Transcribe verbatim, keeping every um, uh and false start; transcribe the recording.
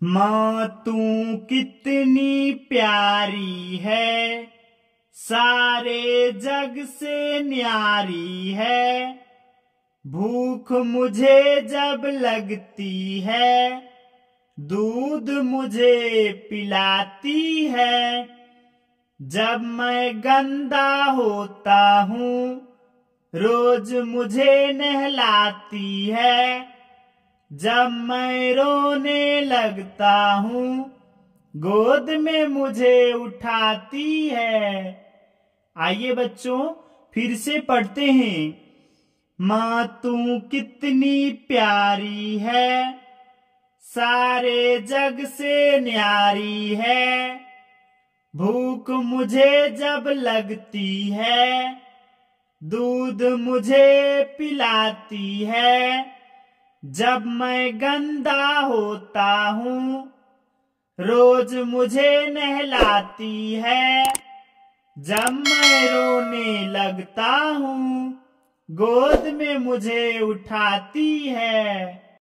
माँ तू कितनी प्यारी है, सारे जग से न्यारी है। भूख मुझे जब लगती है, दूध मुझे पिलाती है। जब मैं गंदा होता हूँ, रोज मुझे नहलाती है। जब मैं रोने लगता हूँ, गोद में मुझे उठाती है। आइए बच्चों, फिर से पढ़ते हैं। माँ तू कितनी प्यारी है, सारे जग से न्यारी है। भूख मुझे जब लगती है, दूध मुझे पिलाती है। जब मैं गंदा होता हूँ, रोज मुझे नहलाती है। जब मैं रोने लगता हूँ, गोद में मुझे उठाती है।